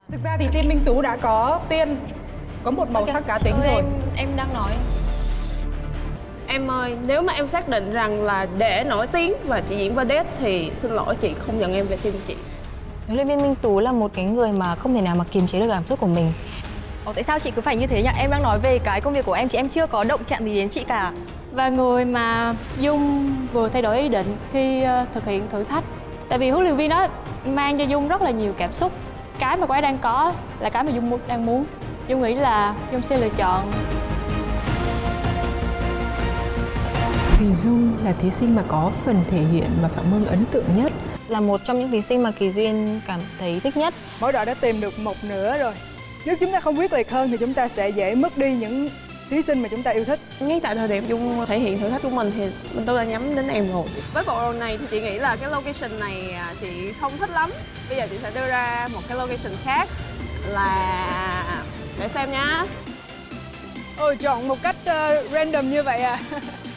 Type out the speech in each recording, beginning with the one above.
Thực ra thì team Minh Tú đã có Tiên, có một màu sắc cá tính rồi. Em đang nói. Em ơi, nếu mà em xác định rằng là để nổi tiếng và chị diễn vedette thì xin lỗi chị không nhận em về team chị. Huấn luyện viên Minh Tú là một cái người mà không thể nào mà kiềm chế được cảm xúc của mình. Tại sao chị cứ phải như thế nhỉ? Em đang nói về cái công việc của em, chị em chưa có động chạm gì đến chị cả. Và người mà Dung vừa thay đổi ý định khi thực hiện thử thách. Tại vì huấn luyện viên đó mang cho Dung rất là nhiều cảm xúc. Cái mà cô ấy đang có là cái mà Dung đang muốn. Dung nghĩ là Dung sẽ lựa chọn. Thùy Dung là thí sinh mà có phần thể hiện mà Phạm Hương ấn tượng nhất. Là một trong những thí sinh mà Kỳ Duyên cảm thấy thích nhất. Mỗi đội đã tìm được một nửa rồi. Nếu chúng ta không quyết liệt hơn thì chúng ta sẽ dễ mất đi những thí sinh mà chúng ta yêu thích. Ngay tại thời điểm Dung thể hiện thử thách của mình thì tôi đã nhắm đến em rồi. Với bộ đồ này thì chị nghĩ là cái location này chị không thích lắm. Bây giờ chị sẽ đưa ra một cái location khác là... để xem nhá. Ôi, chọn một cách random như vậy à?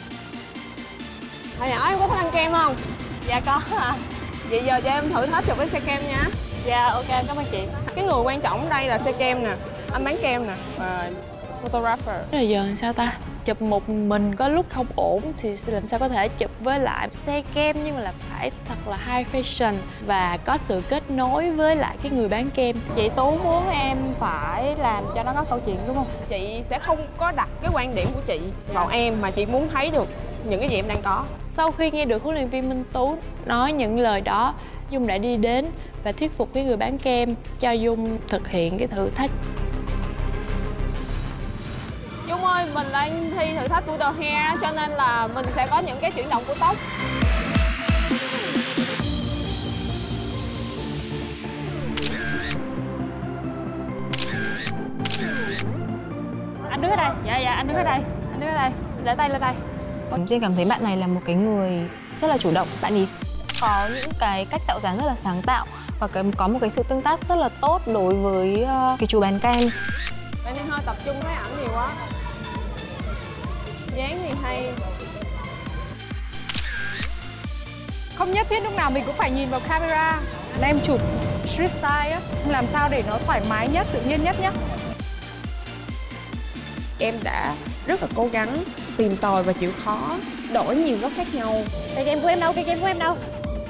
Hồi nhỏ em có thích ăn kem không? Dạ có ạ. Vậy giờ cho em thử thách chụp với xe kem nha. Dạ ok, cảm ơn chị. Cái người quan trọng ở đây là xe kem nè, anh bán kem nè, và photographer. Rồi giờ sao ta? Chụp một mình có lúc không ổn thì làm sao có thể chụp với lại xe kem, nhưng mà là phải thật là high fashion và có sự kết nối với lại cái người bán kem. Chị Tú muốn em phải làm cho nó có câu chuyện đúng không? Chị sẽ không có đặt cái quan điểm của chị vào em mà chị muốn thấy được những cái gì em đang có. Sau khi nghe được huấn luyện viên Minh Tú nói những lời đó, Dung đã đi đến và thuyết phục cái người bán kem cho Dung thực hiện cái thử thách. Dung ơi, mình đang thi thử thách của The Hair cho nên là mình sẽ có những cái chuyển động của tóc. Anh đứng ở đây. Dạ, anh đứng ở đây. Anh đứng ở đây. Để tay lên đây. Duyên cảm thấy bạn này là một cái người rất là chủ động. Bạn ấy có những cái cách tạo dáng rất là sáng tạo và có một cái sự tương tác rất là tốt đối với cái chú bán kem. Bạn nên hơi tập trung với ảnh nhiều quá. Dáng thì hay. Không nhất thiết lúc nào mình cũng phải nhìn vào camera. Em chụp street style á, làm sao để nó thoải mái nhất, tự nhiên nhất nhé. Em đã rất là cố gắng tìm tòi và chịu khó, đổi nhiều góc khác nhau. Cây kem của em đâu? Cây kem của em đâu?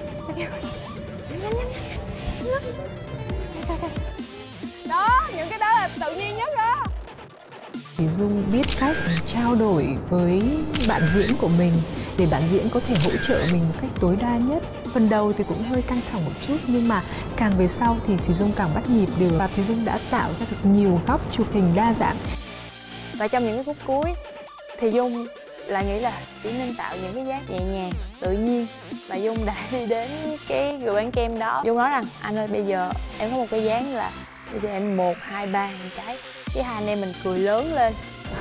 Đó, những cái đó là tự nhiên nhất đó. Thùy Dung biết cách trao đổi với bạn diễn của mình để bạn diễn có thể hỗ trợ mình một cách tối đa nhất. Phần đầu thì cũng hơi căng thẳng một chút, nhưng mà càng về sau thì Thùy Dung càng bắt nhịp được. Và Thùy Dung đã tạo ra được nhiều góc chụp hình đa dạng. Và trong những cái phút cuối thì Dung lại nghĩ là chỉ nên tạo những cái dáng nhẹ nhàng, tự nhiên. Và Dung đã đi đến cái người bán kem đó. Dung nói rằng anh ơi, bây giờ em có một cái dáng là bây giờ em 1, 2, 3 cái hai anh em mình cười lớn lên.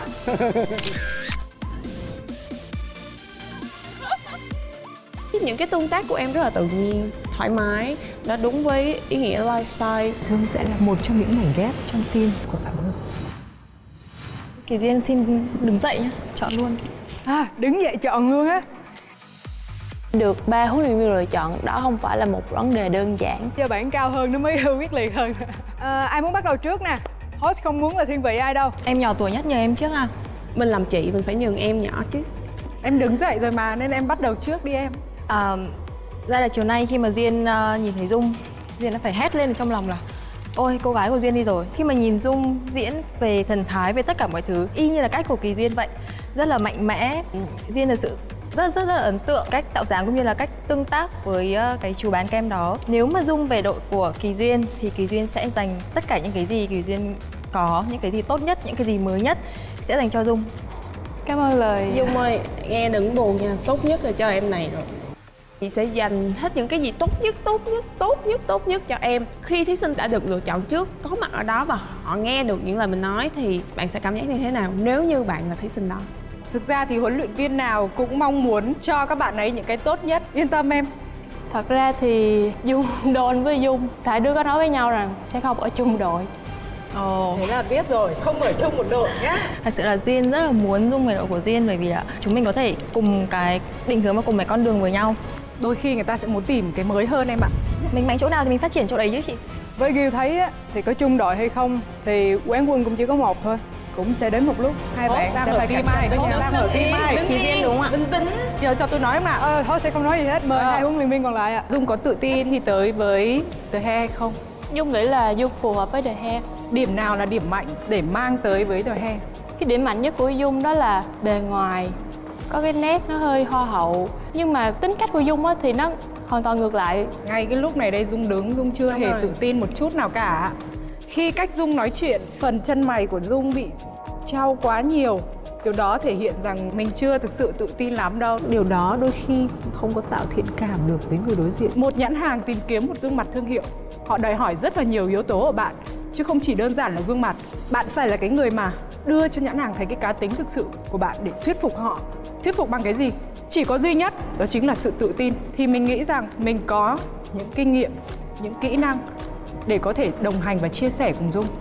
Những cái tương tác của em rất là tự nhiên, thoải mái, nó đúng với ý nghĩa lifestyle. Dung sẽ là một trong những mảnh ghép trong team của Phạm Hương. Kỳ Duyên xin đứng dậy nhá, chọn luôn. À, đứng dậy chọn luôn á. Được 3 huấn luyện viên lựa chọn, đó không phải là một vấn đề đơn giản. Giờ bảng cao hơn nó mới quyết liệt hơn. Ai muốn bắt đầu trước nè? Host không muốn là thiên vị ai đâu. Em nhỏ tuổi nhất, nhờ em trước à? Mình làm chị, mình phải nhường em nhỏ chứ. Em đứng dậy rồi mà, nên em bắt đầu trước đi em. Ra là chiều nay khi mà Duyên nhìn thấy Dung, Duyên đã phải hét lên ở trong lòng là ôi, cô gái của Duyên đi rồi. Khi mà nhìn Dung diễn về thần thái, về tất cả mọi thứ, y như là cách của Kỳ Duyên vậy. Rất là mạnh mẽ. Duyên thật sự rất là ấn tượng cách tạo dáng cũng như là cách tương tác với cái chú bán kem đó. Nếu mà Dung về đội của Kỳ Duyên thì Kỳ Duyên sẽ dành tất cả những cái gì Kỳ Duyên có, những cái gì tốt nhất, những cái gì mới nhất sẽ dành cho Dung. Cảm ơn lời. Dung ơi, nghe đừng buồn nha, tốt nhất là cho em này rồi. Chị sẽ dành hết những cái gì tốt nhất cho em. Khi thí sinh đã được lựa chọn trước, có mặt ở đó và họ nghe được những lời mình nói thì bạn sẽ cảm giác như thế nào nếu như bạn là thí sinh đó? Thực ra thì huấn luyện viên nào cũng mong muốn cho các bạn ấy những cái tốt nhất. Yên tâm em. Thật ra thì Dung đồn với Dung, hai đứa có nói với nhau rằng sẽ không ở chung đội. Thế là biết rồi, không ở chung một đội nhá. Thật sự là Duyên rất là muốn Dung về đội của Duyên, bởi vì là chúng mình có thể cùng cái định hướng và cùng cái con đường với nhau. Đôi khi người ta sẽ muốn tìm cái mới hơn em ạ. Mình mạnh chỗ nào thì mình phát triển chỗ đấy chứ chị. Với Gil thấy á, thì có chung đội hay không thì quán quân cũng chỉ có một thôi. Cũng sẽ đến một lúc hai bạn sẽ phải cạnh tranh với nhau. Đang ở team ai? Thì Duyên đúng không ạ? Bình tĩnh. Giờ cho tôi nói mà. Thôi sẽ không nói gì hết, mời hai huấn luyện viên còn lại ạ. Dung có tự tin khi tới với The Hair không? Dung nghĩ là Dung phù hợp với The Hair. Điểm nào là điểm mạnh để mang tới với The Hair? Cái điểm mạnh nhất của Dung đó là bề ngoài, có cái nét nó hơi hoa hậu. Nhưng mà tính cách của Dung á thì nó hoàn toàn ngược lại. Ngay cái lúc này đây Dung đứng, Dung chưa hề tự tin một chút nào cả. Khi cách Dung nói chuyện, phần chân mày của Dung bị trao quá nhiều. Điều đó thể hiện rằng mình chưa thực sự tự tin lắm đâu. Điều đó đôi khi không có tạo thiện cảm được với người đối diện. Một nhãn hàng tìm kiếm một gương mặt thương hiệu, họ đòi hỏi rất là nhiều yếu tố ở bạn, chứ không chỉ đơn giản là gương mặt. Bạn phải là cái người mà đưa cho nhãn hàng thấy cái cá tính thực sự của bạn để thuyết phục họ. Thuyết phục bằng cái gì? Chỉ có duy nhất, đó chính là sự tự tin. Thì mình nghĩ rằng mình có những kinh nghiệm, những kỹ năng để có thể đồng hành và chia sẻ cùng Dung.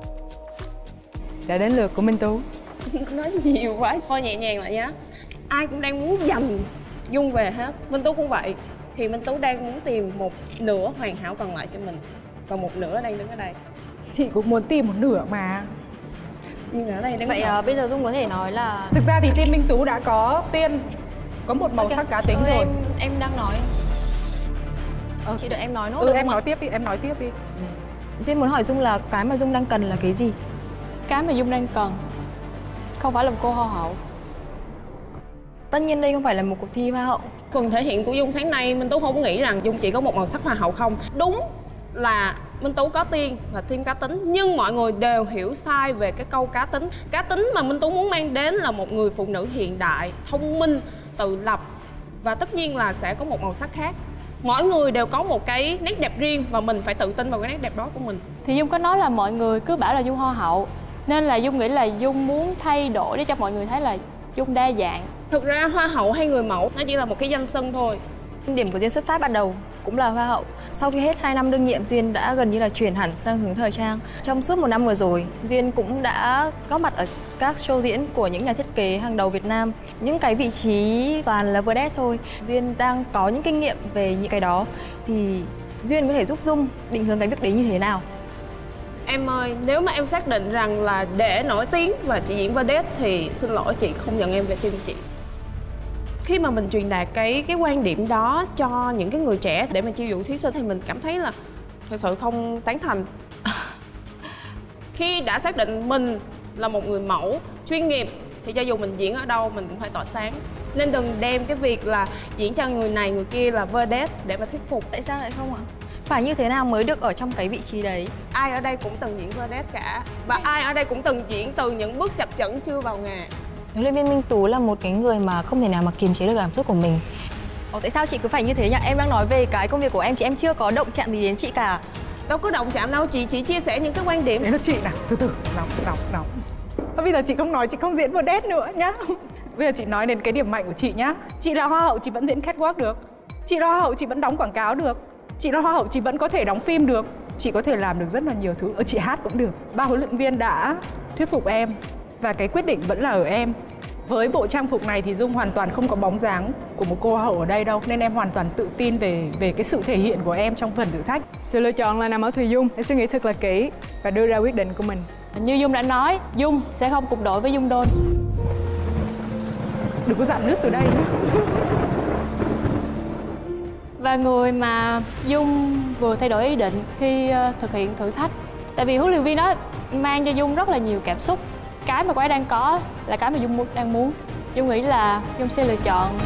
Đã đến lượt của Minh Tú. Nói nhiều quá, thôi nhẹ nhàng lại nhé. Ai cũng đang muốn giành Dung về hết, Minh Tú cũng vậy. Thì Minh Tú đang muốn tìm một nửa hoàn hảo còn lại cho mình, và một nửa đang đứng ở đây. Chị cũng muốn tìm một nửa mà. Nhưng ở đây đang Vậy bây giờ Dung có thể nói là thực ra thì team Minh Tú đã có có một màu sắc cá tính rồi. Em đang nói. Chị đợi em nói nốt. Em nói tiếp đi, em nói tiếp đi. Duyên muốn hỏi Dung là cái mà Dung đang cần là cái gì? Cái mà Dung đang cần không phải là một cô hoa hậu. Tất nhiên đây không phải là một cuộc thi hoa hậu. Phần thể hiện của Dung sáng nay, Minh Tú không có nghĩ rằng Dung chỉ có một màu sắc hoa hậu không. Đúng là Minh Tú có tiên và team cá tính, nhưng mọi người đều hiểu sai về cái câu cá tính. Cá tính mà Minh Tú muốn mang đến là một người phụ nữ hiện đại, thông minh, tự lập, và tất nhiên là sẽ có một màu sắc khác. Mỗi người đều có một cái nét đẹp riêng và mình phải tự tin vào cái nét đẹp đó của mình. Thì Dung có nói là mọi người cứ bảo là Dung hoa hậu, nên là Dung nghĩ là Dung muốn thay đổi để cho mọi người thấy là Dung đa dạng. Thực ra hoa hậu hay người mẫu nó chỉ là một cái danh xưng thôi. Điểm của Duyên xuất phát ban đầu cũng là hoa hậu. Sau khi hết 2 năm đương nhiệm, Duyên đã gần như là chuyển hẳn sang hướng thời trang. Trong suốt 1 năm vừa rồi, Duyên cũng đã góp mặt ở các show diễn của những nhà thiết kế hàng đầu Việt Nam. Những cái vị trí toàn là vedette thôi. Duyên đang có những kinh nghiệm về những cái đó. Thì Duyên có thể giúp Dung định hướng cái việc đấy như thế nào? Em ơi, nếu mà em xác định rằng là để nổi tiếng và chị diễn vedette thì xin lỗi chị không nhận em về team chị. Khi mà mình truyền đạt cái quan điểm đó cho những cái người trẻ để mà chiêu dụ thí sinh thì mình cảm thấy là thật sự không tán thành. Khi đã xác định mình là một người mẫu chuyên nghiệp thì cho dù mình diễn ở đâu mình cũng phải tỏa sáng. Nên đừng đem cái việc là diễn cho người này người kia là vedette để mà thuyết phục. Tại sao lại không ạ? Phải như thế nào mới được ở trong cái vị trí đấy? Ai ở đây cũng từng diễn vedette cả. Và ai ở đây cũng từng diễn từ những bước chập chững chưa vào nghề. Huấn luyện viên Minh Tú là một cái người mà không thể nào mà kiềm chế được cảm xúc của mình. Tại sao chị cứ phải như thế nhỉ? Em đang nói về cái công việc của em, em chưa có động chạm gì đến chị cả. Đâu có động chạm đâu, chị chỉ chia sẻ những cái quan điểm. Đấy là chị nào, từ từ, nóng. Bây giờ chị không nói, chị không diễn vedette nữa nhá. Bây giờ chị nói đến cái điểm mạnh của chị nhá. Chị là hoa hậu, chị vẫn diễn catwalk được. Chị là hoa hậu, chị vẫn đóng quảng cáo được. Chị là hoa hậu, chị vẫn có thể đóng phim được. Chị có thể làm được rất là nhiều thứ. Chị hát cũng được. 3 huấn luyện viên đã thuyết phục em và cái quyết định vẫn là ở em. Với bộ trang phục này thì Dung hoàn toàn không có bóng dáng của một cô hoa hậu ở đây đâu. Nên em hoàn toàn tự tin về cái sự thể hiện của em trong phần thử thách. Sự lựa chọn là nằm ở Thùy Dung. Hãy suy nghĩ thật là kỹ và đưa ra quyết định của mình. Như Dung đã nói, Dung sẽ không cùng đội với Dung Đôn. Đừng có dạn nước từ đây nhé. Và người mà Dung vừa thay đổi ý định khi thực hiện thử thách. Tại vì huấn luyện viên đó mang cho Dung rất là nhiều cảm xúc. Cái mà cô ấy đang có là cái mà Dung đang muốn. Dung nghĩ là Dung sẽ lựa chọn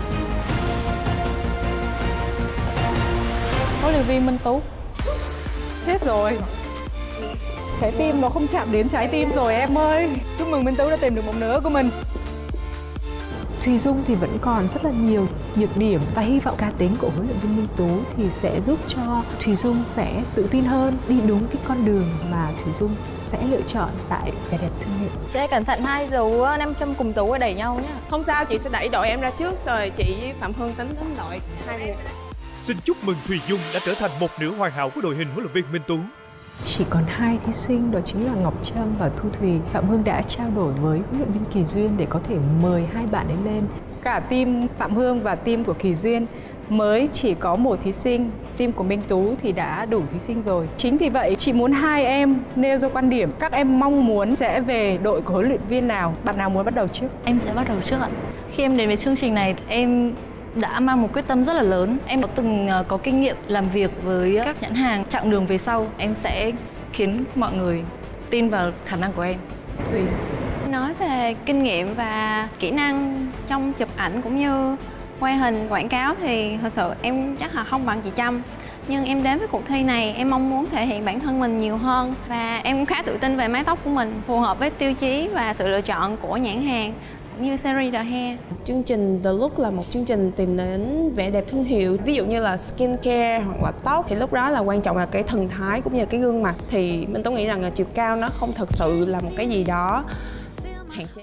huấn luyện viên Minh Tú. Chết rồi. Trái tim nó không chạm đến trái tim rồi em ơi. Chúc mừng Minh Tú đã tìm được một nửa của mình. Thùy Dung thì vẫn còn rất là nhiều nhược điểm và hy vọng cá tính của huấn luyện viên Minh Tú thì sẽ giúp cho Thùy Dung sẽ tự tin hơn, đi đúng cái con đường mà Thùy Dung sẽ lựa chọn tại vẻ đẹp thương hiệu. Chị hãy cẩn thận 2 dấu nam châm cùng dấu đẩy nhau nhé. Không sao, chị sẽ đẩy đội em ra trước rồi chị với Phạm Hương tính đến đội hai người. Xin chúc mừng Thùy Dung đã trở thành một nửa hoàn hảo của đội hình huấn luyện viên Minh Tú. Chỉ còn 2 thí sinh, đó chính là Ngọc Trâm và Thu Thùy. Phạm Hương đã trao đổi với huấn luyện viên Kỳ Duyên để có thể mời hai bạn ấy lên. Cả team Phạm Hương và team của Kỳ Duyên mới chỉ có 1 thí sinh, team của Minh Tú thì đã đủ thí sinh rồi. Chính vì vậy, chị muốn hai em nêu ra quan điểm các em mong muốn sẽ về đội của huấn luyện viên nào. Bạn nào muốn bắt đầu trước? Em sẽ bắt đầu trước ạ. Khi em đến với chương trình này, em đã mang một quyết tâm rất là lớn. Em đã từng có kinh nghiệm làm việc với các nhãn hàng. Chặng đường về sau, em sẽ khiến mọi người tin vào khả năng của em. Thùy. Nói về kinh nghiệm và kỹ năng trong chụp ảnh cũng như quay hình quảng cáo thì thật sự em chắc là không bằng chị Trâm. Nhưng em đến với cuộc thi này em mong muốn thể hiện bản thân mình nhiều hơn. Và em cũng khá tự tin về mái tóc của mình, phù hợp với tiêu chí và sự lựa chọn của nhãn hàng cũng như series The Hair. Chương trình The Look là một chương trình tìm đến vẻ đẹp thương hiệu. Ví dụ như là skincare hoặc là tóc thì lúc đó là quan trọng là cái thần thái cũng như là cái gương mặt. Thì mình tôi nghĩ rằng là chiều cao nó không thật sự là một cái gì đó hạn chế.